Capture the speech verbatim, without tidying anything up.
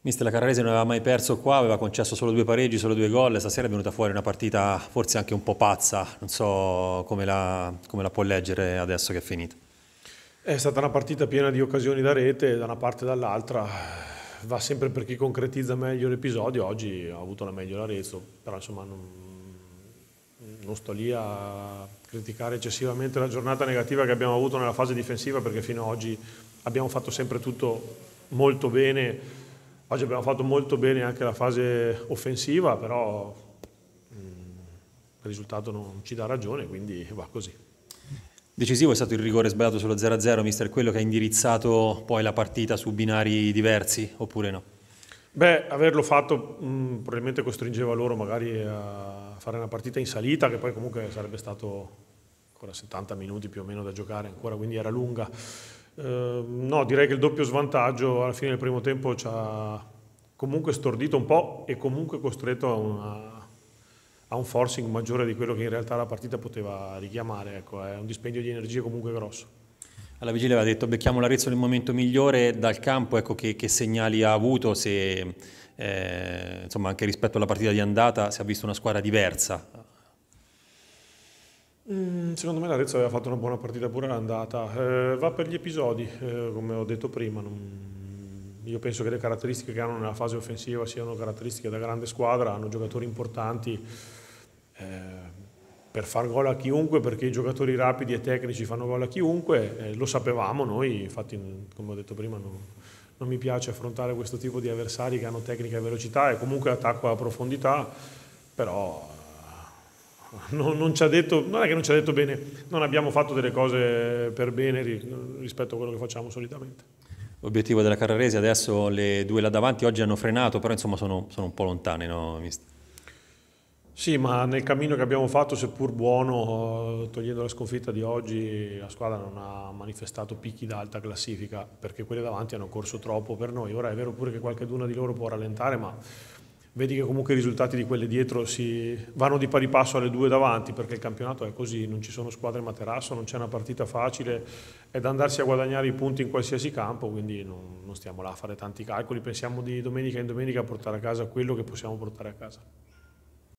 Mister, la Carrarese non aveva mai perso qua, aveva concesso solo due pareggi, solo due gol, stasera è venuta fuori una partita forse anche un po' pazza, non so come la, come la può leggere adesso che è finita. È stata una partita piena di occasioni da rete, da una parte e dall'altra, va sempre per chi concretizza meglio l'episodio. Oggi ha avuto la meglio l'Arezzo, però insomma non, non sto lì a criticare eccessivamente la giornata negativa che abbiamo avuto nella fase difensiva, perché fino ad oggi abbiamo fatto sempre tutto molto bene. Oggi abbiamo fatto molto bene anche la fase offensiva, però mh, il risultato non ci dà ragione, quindi va così. Decisivo è stato il rigore sbagliato sullo zero a zero, mister, quello che ha indirizzato poi la partita su binari diversi, oppure no? Beh, averlo fatto mh, probabilmente costringeva loro magari a fare una partita in salita, che poi comunque sarebbe stato ancora settanta minuti più o meno da giocare ancora, quindi era lunga. Eh, no, direi che il doppio svantaggio alla fine del primo tempo ci ha comunque stordito un po' e comunque costretto a, una, a un forcing maggiore di quello che in realtà la partita poteva richiamare. Ecco, è un dispendio di energie comunque grosso. Alla vigilia aveva detto becchiamo l'Arezzo nel momento migliore dal campo, ecco che, che segnali ha avuto, se eh, insomma anche rispetto alla partita di andata si è visto una squadra diversa. Mm, secondo me l'Arezzo aveva fatto una buona partita pure all'andata, eh, va per gli episodi, eh, come ho detto prima. Non... io penso che le caratteristiche che hanno nella fase offensiva siano caratteristiche da grande squadra, hanno giocatori importanti eh, per far gol a chiunque, perché i giocatori rapidi e tecnici fanno gol a chiunque, eh, lo sapevamo noi, infatti come ho detto prima non, non mi piace affrontare questo tipo di avversari che hanno tecnica e velocità e comunque attacco a profondità, però non, non ci ha detto, non è che non ci ha detto bene, non abbiamo fatto delle cose per bene rispetto a quello che facciamo solitamente. L'obiettivo della Carrarese adesso, le due là davanti oggi hanno frenato, però insomma sono, sono un po' lontane, no, mister? Sì, ma nel cammino che abbiamo fatto, seppur buono, togliendo la sconfitta di oggi, la squadra non ha manifestato picchi da alta classifica, perché quelle davanti hanno corso troppo per noi. Ora è vero pure che qualcuna di loro può rallentare, ma vedi che comunque i risultati di quelle dietro si vanno di pari passo alle due davanti, perché il campionato è così, non ci sono squadre materasso, non c'è una partita facile, è da andarsi a guadagnare i punti in qualsiasi campo, quindi non, non stiamo là a fare tanti calcoli, pensiamo di domenica in domenica a portare a casa quello che possiamo portare a casa.